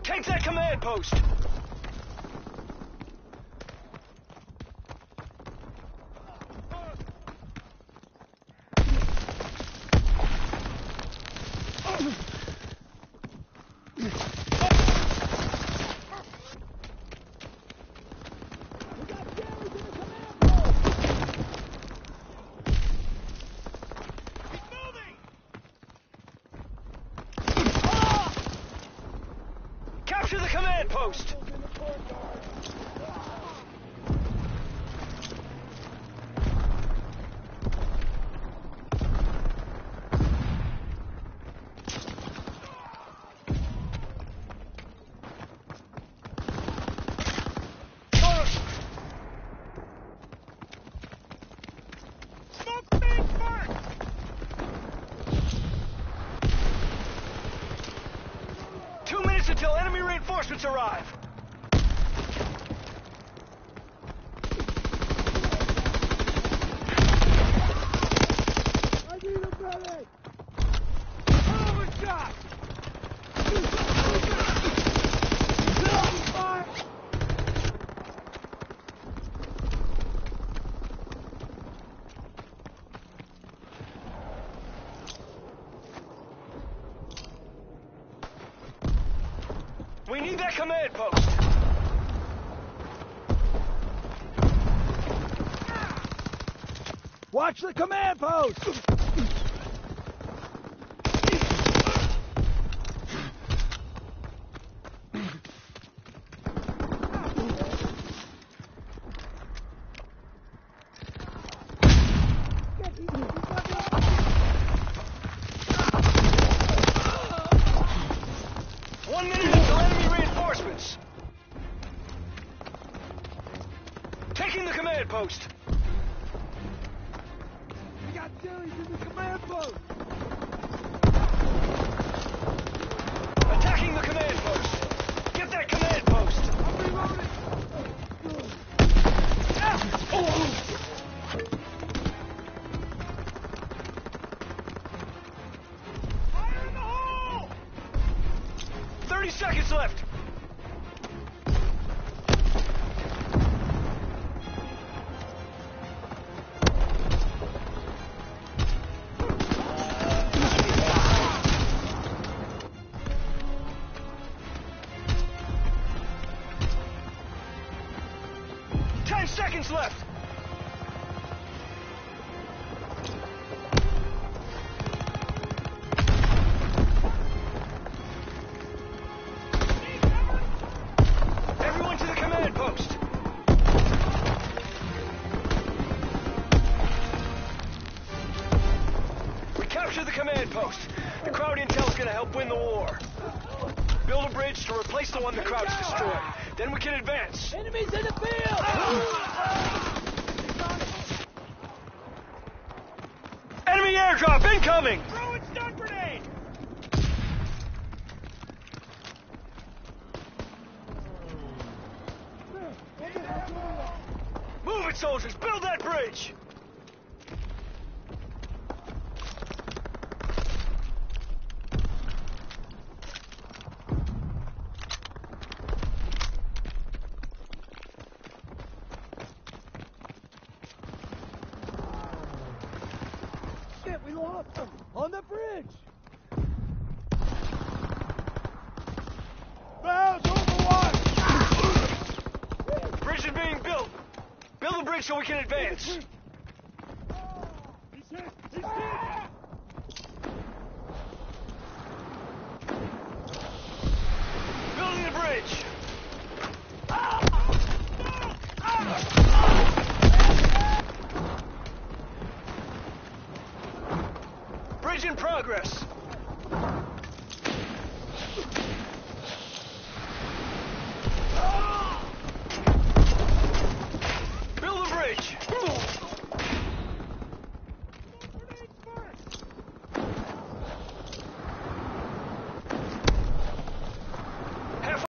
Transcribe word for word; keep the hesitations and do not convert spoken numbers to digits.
Take that command post! Capture the command post! Two minutes until enemy reinforcements arrive. I need a medic! Overshot! We need that command post. Watch the command post! One minute until enemy reinforcements. Taking the command post. We got Dillies in the command post! Attacking the command post. Get that command post. I'm reloading! Ah! Oh! Fire in the hole! Thirty seconds left. Ten seconds left. Everyone to the command post. We capture the command post. The crowd intel's gonna help win the war. Build a bridge to replace the one the crowd's destroyed. Then we can advance. Enemies in the field! Enemy airdrop incoming! Throw a stun grenade! Move it, soldiers! Build that bridge! Shit, we lost them! On the bridge! Bows overwatch! Bridge is being built! Build a bridge so we can advance! He's hit! He's hit! Building the bridge! Bridge in progress!